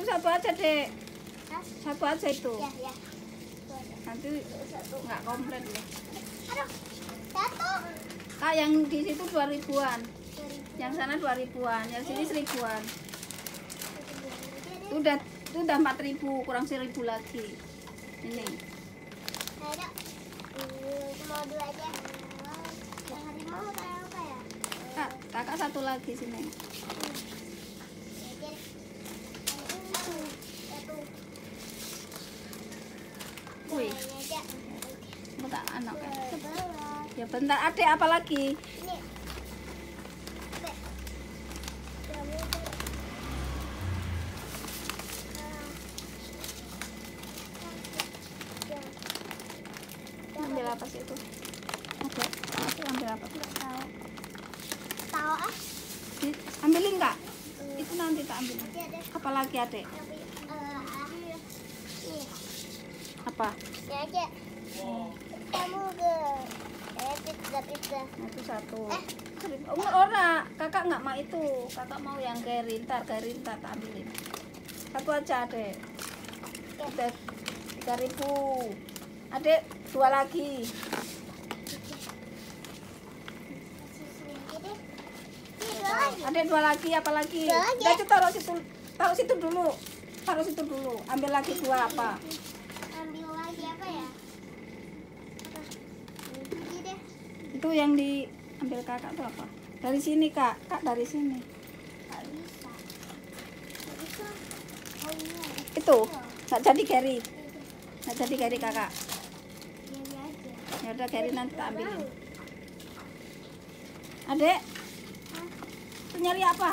satu aja dek. Satu aja itu. Ya. Nanti nggak komplit loh. Aduh, satu. Kak yang di situ 2.000-an. Yang sana 2.000-an, yang sini 1.000-an. Itu udah 4.000, kurang 1.000 lagi. Ini. Ada. Mau 2 aja. Yang harimau kayak apa ya? Kak, kakak satu lagi sini. Wih, bentar anak kan. Ya bentar, adek apa lagi? Ini. Ambil apa sih itu? Ada. Itu ambil apa? Tahu ah? Ambilin kak? Itu nanti tak ambil. Ada. Apa lagi adek? Ini. Apa? Ini aja. Kamu ke pizza. Nah, itu satu. Ora, kakak nggak mau itu. Kakak mau yang gerintar tak ambilin. Satu aja adek. Udah 3.000. Adek 2 lagi. Adek 2 lagi, apa lagi? Udah itu taruh situ dulu. Ambil lagi 2 apa? Ambil lagi apa ya? Ini deh. Itu yang diambil kakak tuh apa? Dari sini kak dari sini. Nggak bisa. Oh iya. Itu nggak jadi carry. Nggak jadi carry kakak. Ini aja. Ya udah carry nanti tak ambilin. Adek, tuh nyari apa?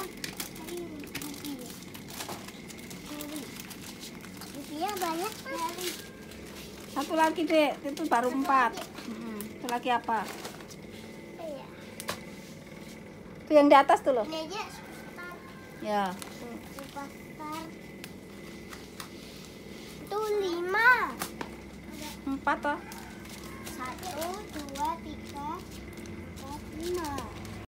Rupiah banyak kali. Satu lagi dek, itu baru 4. Itu lagi apa? Iya. Itu yang di atas tuh loh. Ini aja sebentar. Ya. Superstar. Itu 5. 4 toh. 1, 2, 3, 4, 5.